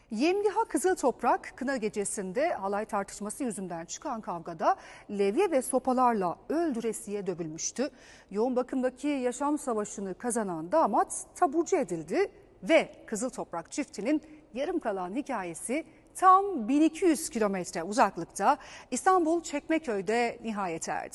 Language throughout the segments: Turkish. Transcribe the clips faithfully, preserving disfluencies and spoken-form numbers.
Yemliha Kızıltoprak kına gecesinde halay tartışması yüzünden çıkan kavgada levye ve sopalarla öldüresiye dövülmüştü. Yoğun bakımdaki yaşam savaşını kazanan damat taburcu edildi ve Kızıltoprak çiftinin yarım kalan hikayesi tam bin iki yüz kilometre uzaklıkta İstanbul Çekmeköy'de nihayete erdi.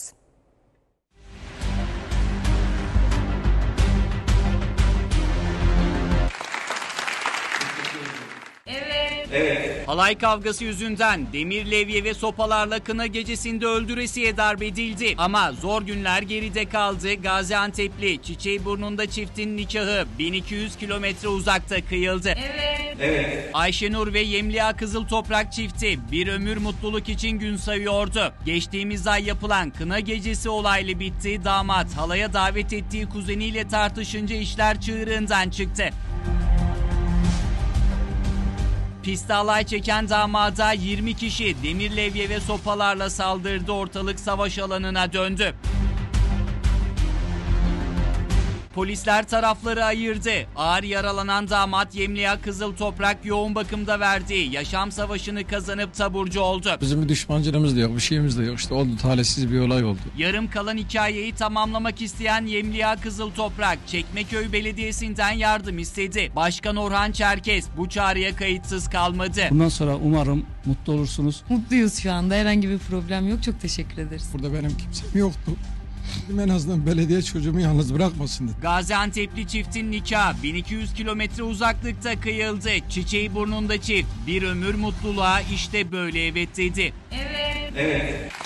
Evet. Halay kavgası yüzünden demir levye ve sopalarla kına gecesinde öldüresiye darp edildi. Ama zor günler geride kaldı. Gaziantep'li Çiçeğiburnu'nda çiftin nikahı bin iki yüz kilometre uzakta kıyıldı. Evet. Evet. Ayşenur ve Yemliha Kızıltoprak çifti bir ömür mutluluk için gün sayıyordu. Geçtiğimiz ay yapılan kına gecesi olaylı bitti. Damat halaya davet ettiği kuzeniyle tartışınca işler çığırından çıktı. Piste halay çeken damada yirmi kişi demir levye ve sopalarla saldırdı, ortalık savaş alanına döndü. Polisler tarafları ayırdı. Ağır yaralanan damat Yemliha Kızıltoprak yoğun bakımda verdiği yaşam savaşını kazanıp taburcu oldu. Bizim bir düşmancılığımız da yok, bir şeyimiz de yok. İşte oldu, talihsiz bir olay oldu. Yarım kalan hikayeyi tamamlamak isteyen Yemliha Kızıltoprak Çekmeköy Belediyesi'nden yardım istedi. Başkan Orhan Çerkes bu çağrıya kayıtsız kalmadı. Bundan sonra umarım mutlu olursunuz. Mutluyuz şu anda. Herhangi bir problem yok. Çok teşekkür ederiz. Burada benim kimsem yoktu. En azından belediye çocuğumu yalnız bırakmasın dedi. Gaziantep'li çiftin nikahı bin iki yüz kilometre uzaklıkta kıyıldı. Çiçeğiburnu'nda çift bir ömür mutluluğa işte böyle evet dedi. Evet. Evet.